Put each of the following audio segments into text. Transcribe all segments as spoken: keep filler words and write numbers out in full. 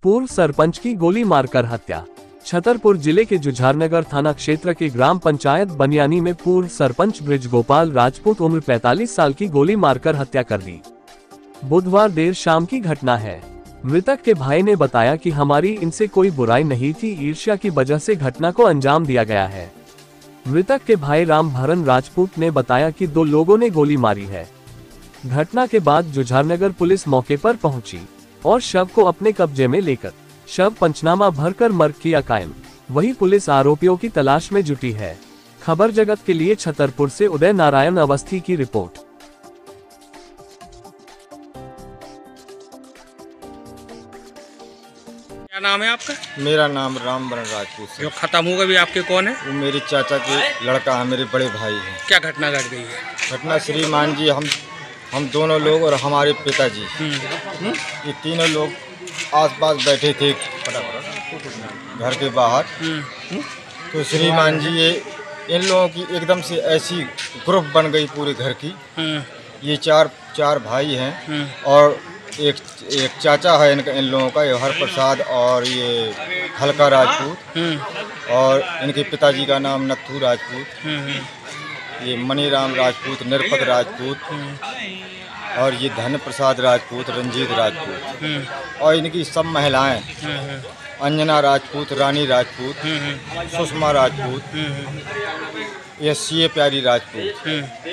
पूर्व सरपंच की गोली मारकर हत्या। छतरपुर जिले के जुझारनगर थाना क्षेत्र के ग्राम पंचायत बनियानी में पूर्व सरपंच बृजगोपाल राजपूत उम्र पैंतालीस साल की गोली मारकर हत्या कर दी। बुधवार देर शाम की घटना है। मृतक के भाई ने बताया कि हमारी इनसे कोई बुराई नहीं थी, ईर्ष्या की वजह से घटना को अंजाम दिया गया है। मृतक के भाई राम भरन राजपूत ने बताया कि दो लोगों ने गोली मारी है। घटना के बाद जुझारनगर पुलिस मौके पर पहुंची और शव को अपने कब्जे में लेकर शव पंचनामा भरकर मर्ग किया कायम। वहीं पुलिस आरोपियों की तलाश में जुटी है। खबर जगत के लिए छतरपुर से उदय नारायण अवस्थी की रिपोर्ट। क्या नाम है आपका? मेरा नाम राम भरन राजपूत है। जो खत्म होगा भी आपके कौन है? वो मेरे चाचा के लड़का है, मेरे बड़े भाई हैं। क्या घटना घट गई है? घटना श्रीमान जी, हम हम दोनों लोग और हमारे पिताजी, ये तीनों लोग आसपास बैठे थे घर के बाहर। तो श्रीमान जी, ये इन लोगों की एकदम से ऐसी ग्रुप बन गई पूरे घर की। ये चार चार भाई हैं और एक एक चाचा है इनका, इन लोगों का, ये हर प्रसाद और ये हल्का राजपूत, और इनके पिताजी का नाम नथू राजपूत, ये मनीराम राजपूत, निरपत राजपूत, और ये धन प्रसाद राजपूत, रंजीत राजपूत, और इनकी सब महिलाएं, अंजना राजपूत, रानी राजपूत, सुषमा राजपूत, ये सीए प्यारी राजपूत,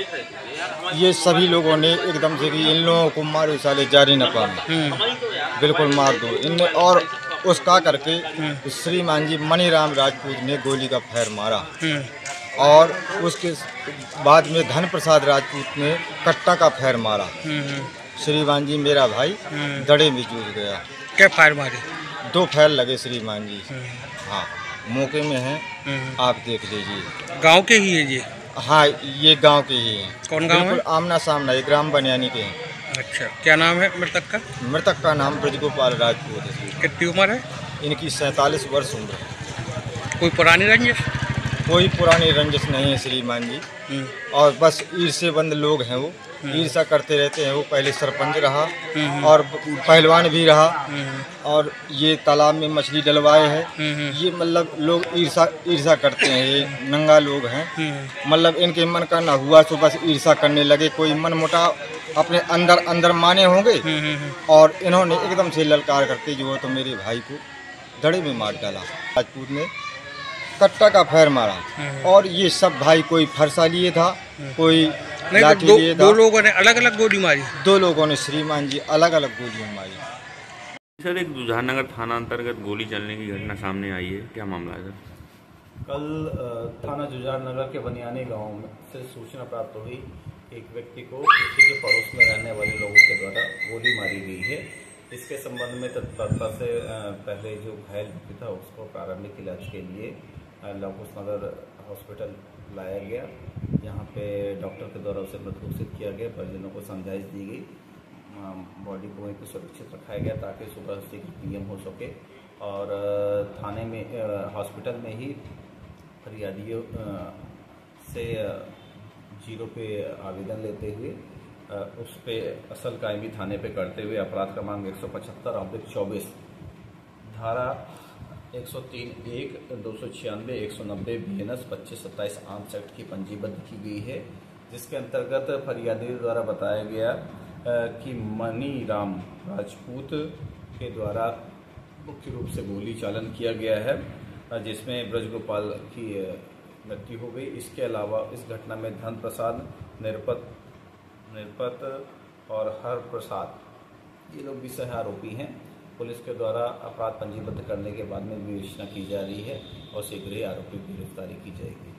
ये सभी लोगों ने एकदम से कि इन लोगों को मारो साले जारी न पाए, बिल्कुल मार दो इनने। और उसका करके श्रीमान जी मनीराम राजपूत ने गोली का फैर मारा और उसके बाद में धन प्रसाद राजपूत ने कट्टा का फैर मारा। श्रीमान जी मेरा भाई दड़े में जूझ गया। क्या फायर मारे? दो फैर लगे श्रीमान जी। हाँ, मौके में हैं, आप देख लीजिए। गांव के ही है ये? हाँ, ये गांव के ही हैं। कौन गांव है? आमना सामना, ये ग्राम बनियानी के हैं। अच्छा, क्या नाम है मृतक का? मृतक का नाम बृजगोपाल राजपूत है। कितनी उम्र है इनकी? सैंतालीस वर्ष उम्र है। कोई पुरानी रंजिश? कोई पुरानी रंजिश नहीं है श्रीमान जी, और बस ईर्ष्याबंद लोग हैं। वो ईर्ष्या करते रहते हैं। वो पहले सरपंच रहा और पहलवान भी रहा, और ये तालाब में मछली डलवाए हैं। ये मतलब लोग ईर्ष्या ईर्ष्या करते हैं, ये नंगा लोग हैं। मतलब इनके मन का ना हुआ तो बस ईर्ष्या करने लगे। कोई मन मुटाव अपने अंदर अंदर माने होंगे, और इन्होंने एकदम से ललकार करके जो है तो मेरे भाई को धड़े में मार डाला। राजपूत ने कट्टा का फैर मारा, और ये सब भाई, कोई फरसा लिए था, कोई लाठी दो, लिए था। दो लोगों ने अलग अलग गोली मारी? दो लोगों ने श्रीमान जी अलग अलग गोलियां मारी। सर, एक जुझारनगर थाना अंतर्गत गोली चलने की घटना सामने आई है, क्या मामला है सर? कल थाना जुझारनगर के बनियानी गांव में से सूचना प्राप्त हुई, एक व्यक्ति को उसी के पड़ोस में रहने वाले लोगों के द्वारा गोली मारी गई है। इसके संबंध में तत्परता से पहले जो घायल व्यक्ति था उसको प्रारंभिक इलाज के लिए लवकुश नगर हॉस्पिटल लाया गया। यहाँ पे डॉक्टर के द्वारा उसे मृत घोषित किया गया। परिजनों को समझाइश दी गई, बॉडी को वहीं पर सुरक्षित रखाया गया ताकि सुबह उसकी पीएम हो सके। और थाने में, हॉस्पिटल में ही फरियादियों से जीरो पे आवेदन लेते हुए उस पे असल कायमी थाने पे करते हुए अपराध क्रमांक एक सौ पचहत्तर ऑब्लिक चौबीस, धारा एक सौ तीन एक, दो सौ छियानवे, एक सौ नब्बे, बी एन एस पच्चीस सत्ताईस आर्म्स एक्ट की पंजीबद्ध की गई है, जिसके अंतर्गत फरियादी द्वारा बताया गया कि मनीराम राजपूत के द्वारा मुख्य रूप से गोली चालन किया गया है, जिसमें बृजगोपाल की मृत्यु हो गई। इसके अलावा इस घटना में धन प्रसाद, निरपत निरपत और हर प्रसाद, ये लोग भी सह आरोपी हैं। पुलिस के द्वारा अपराध पंजीबद्ध करने के बाद में विवेचना की जा रही है और शीघ्र ही आरोपी की गिरफ्तारी की जाएगी।